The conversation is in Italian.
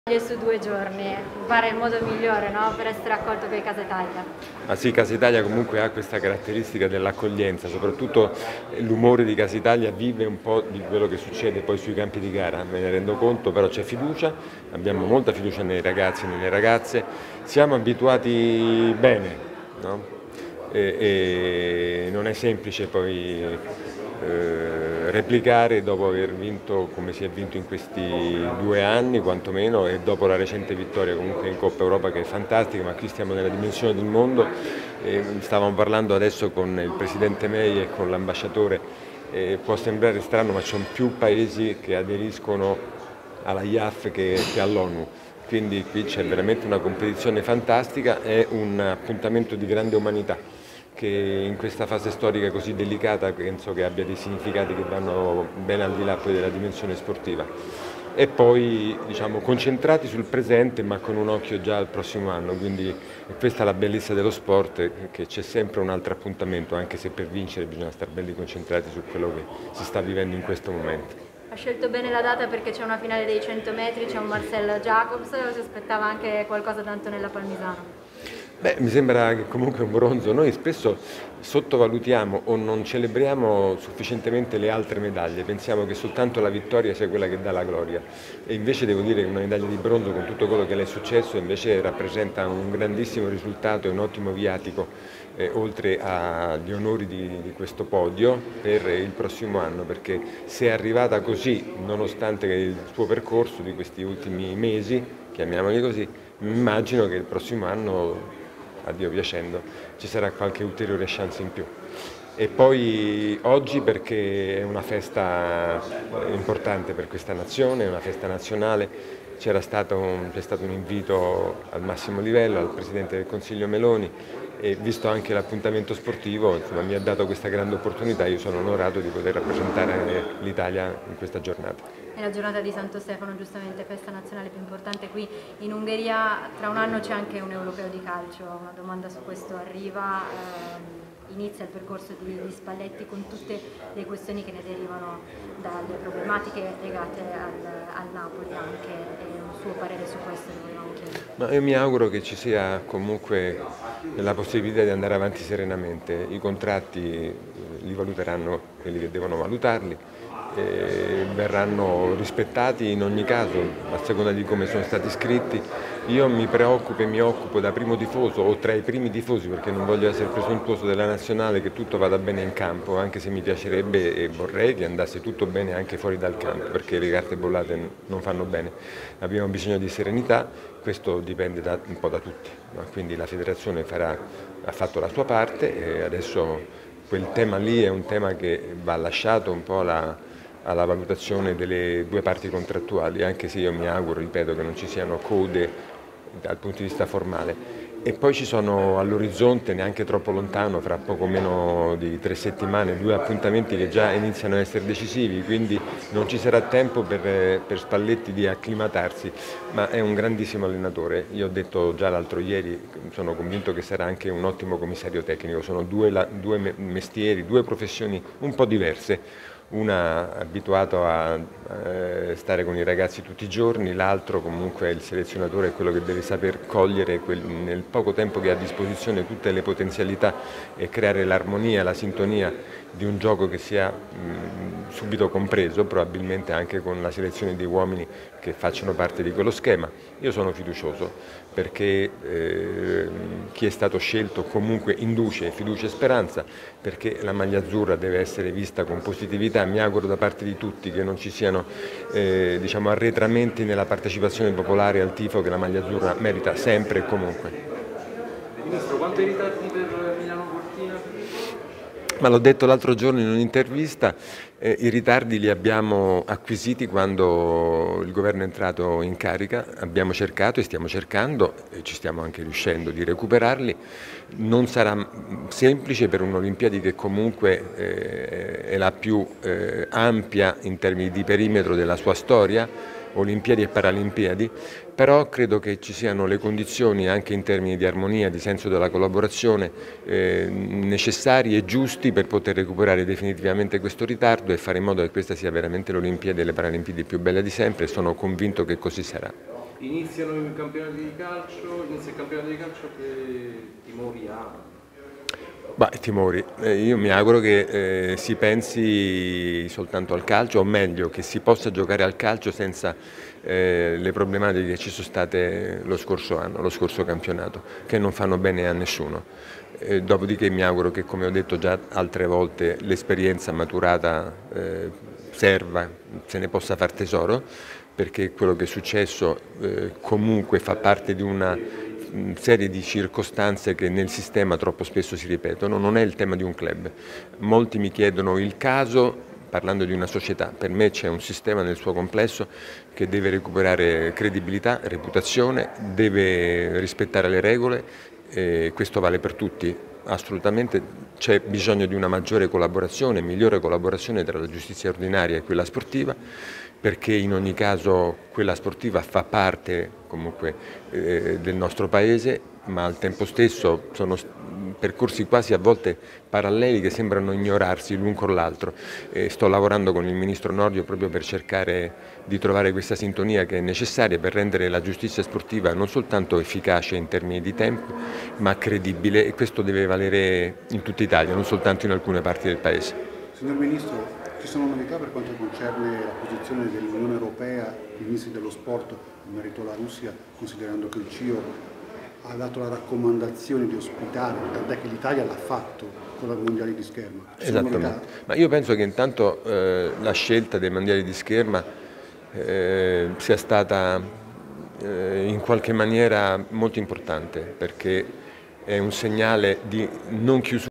Su 2 giorni, fare il modo migliore, no? Per essere accolto qui a Casa Italia. Ah sì, Casa Italia comunque ha questa caratteristica dell'accoglienza, soprattutto l'umore di Casa Italia vive un po' di quello che succede poi sui campi di gara, me ne rendo conto, però c'è fiducia, abbiamo molta fiducia nei ragazzi e nelle ragazze, siamo abituati bene, no? E non è semplice poi replicare dopo aver vinto come si è vinto in questi 2 anni quantomeno, e dopo la recente vittoria comunque in Coppa Europa, che è fantastica, ma qui stiamo nella dimensione del mondo. Stavamo parlando adesso con il presidente May e con l'ambasciatore, può sembrare strano ma ci sono più paesi che aderiscono alla IAF che all'ONU. Quindi qui c'è veramente una competizione fantastica, è un appuntamento di grande umanità che in questa fase storica così delicata penso che abbia dei significati che vanno ben al di là poi della dimensione sportiva. E poi diciamo concentrati sul presente ma con un occhio già al prossimo anno, quindi questa è la bellezza dello sport, che c'è sempre un altro appuntamento, anche se per vincere bisogna stare belli concentrati su quello che si sta vivendo in questo momento. Ha scelto bene la data perché c'è una finale dei 100 metri, c'è un Marcel Jacobs, o si aspettava anche qualcosa da Antonella Palmisano? Beh, mi sembra che comunque un bronzo, noi spesso sottovalutiamo o non celebriamo sufficientemente le altre medaglie, pensiamo che soltanto la vittoria sia quella che dà la gloria, e invece devo dire che una medaglia di bronzo con tutto quello che le è successo invece rappresenta un grandissimo risultato e un ottimo viatico, oltre agli onori di questo podio per il prossimo anno, perché se è arrivata così nonostante il suo percorso di questi ultimi mesi, chiamiamoli così, immagino che il prossimo anno, addio piacendo, ci sarà qualche ulteriore chance in più. E poi oggi perché è una festa importante per questa nazione, è una festa nazionale, c'è stato un invito al massimo livello al Presidente del Consiglio Meloni, e visto anche l'appuntamento sportivo, insomma, mi ha dato questa grande opportunità, io sono onorato di poter rappresentare l'Italia in questa giornata. È la giornata di Santo Stefano, giustamente festa nazionale più importante qui in Ungheria. Tra un anno c'è anche un europeo di calcio, una domanda su questo arriva. Inizia il percorso di Spalletti con tutte le questioni che ne derivano dalle problematiche legate al Napoli anche, e un suo parere su questo lo volevamo chiedere. Ma io mi auguro che ci sia comunque la possibilità di andare avanti serenamente, i contratti li valuteranno quelli che devono valutarli, verranno rispettati in ogni caso a seconda di come sono stati scritti. Io mi preoccupo e mi occupo da primo tifoso o tra i primi tifosi, perché non voglio essere presuntuoso, della nazionale, che tutto vada bene in campo, anche se mi piacerebbe e vorrei che andasse tutto bene anche fuori dal campo, perché le carte bollate non fanno bene. Abbiamo bisogno di serenità, questo dipende un po' da tutti, no? Quindi la federazione ha fatto la sua parte e adesso quel tema lì è un tema che va lasciato un po' alla valutazione delle due parti contrattuali, anche se io mi auguro, ripeto, che non ci siano code dal punto di vista formale. E poi ci sono all'orizzonte, neanche troppo lontano, fra poco meno di 3 settimane, 2 appuntamenti che già iniziano a essere decisivi, quindi non ci sarà tempo per Spalletti di acclimatarsi, ma è un grandissimo allenatore. Io ho detto già l'altro ieri, sono convinto che sarà anche un ottimo commissario tecnico, sono due mestieri, 2 professioni un po' diverse. Una abituato a stare con i ragazzi tutti i giorni, l'altro comunque è il selezionatore, è quello che deve saper cogliere nel poco tempo che ha a disposizione tutte le potenzialità e creare l'armonia, la sintonia di un gioco che sia subito compreso, probabilmente anche con la selezione di uomini che facciano parte di quello schema. Io sono fiducioso perché chi è stato scelto comunque induce fiducia e speranza, perché la maglia azzurra deve essere vista con positività. Mi auguro da parte di tutti che non ci siano diciamo arretramenti nella partecipazione popolare al tifo, che la maglia azzurra merita sempre e comunque. Ministro, quanto i ritardi per Milano-Cortina? Ma l'ho detto l'altro giorno in un'intervista, i ritardi li abbiamo acquisiti quando il governo è entrato in carica, abbiamo cercato e stiamo cercando, e ci stiamo anche riuscendo, di recuperarli. Non sarà semplice per un'Olimpiadi che comunque è la più ampia in termini di perimetro della sua storia, Olimpiadi e Paralimpiadi, però credo che ci siano le condizioni anche in termini di armonia, di senso della collaborazione necessari e giusti per poter recuperare definitivamente questo ritardo e fare in modo che questa sia veramente l'Olimpiadi e le Paralimpiadi più belle di sempre, e sono convinto che così sarà. Iniziano i campionati di calcio, inizia il campionato di calcio, che timori ha? Timori. Io mi auguro che si pensi soltanto al calcio, o meglio, che si possa giocare al calcio senza le problematiche che ci sono state lo scorso anno, lo scorso campionato, che non fanno bene a nessuno. Dopodiché mi auguro che, come ho detto già altre volte, l'esperienza maturata serva, se ne possa far tesoro, perché quello che è successo comunque fa parte di una serie di circostanze che nel sistema troppo spesso si ripetono. Non è il tema di un club. Molti mi chiedono il caso, parlando di una società. Per me c'è un sistema nel suo complesso che deve recuperare credibilità, reputazione, deve rispettare le regole, e questo vale per tutti. Assolutamente c'è bisogno di una maggiore collaborazione, migliore collaborazione tra la giustizia ordinaria e quella sportiva, perché in ogni caso quella sportiva fa parte comunque del nostro paese, ma al tempo stesso sono percorsi quasi a volte paralleli che sembrano ignorarsi l'un con l'altro. Sto lavorando con il Ministro Nordio proprio per cercare di trovare questa sintonia che è necessaria per rendere la giustizia sportiva non soltanto efficace in termini di tempo, ma credibile, e questo deve valere in tutta Italia, non soltanto in alcune parti del Paese. Signor Ministro, ci sono novità per quanto concerne la posizione dell'Unione Europea, i ministri dello sport in merito alla Russia, considerando che il CIO ha dato la raccomandazione di ospitare, tant'è che l'Italia l'ha fatto con i mondiali di scherma. Esattamente, ma io penso che intanto la scelta dei mondiali di scherma sia stata in qualche maniera molto importante, perché è un segnale di non chiusura